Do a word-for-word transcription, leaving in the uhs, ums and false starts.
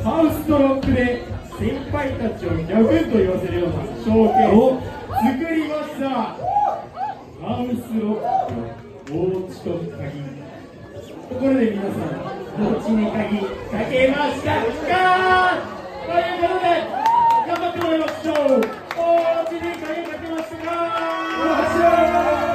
ハウストロックで先輩たちをギャフンと言わせるようなショーケースを作りました。ハウスロックのおうちと鍵。ところで皆さん、おうちに鍵かけましたか？ということで頑張ってもらいましょう。おうちに鍵かけましたか？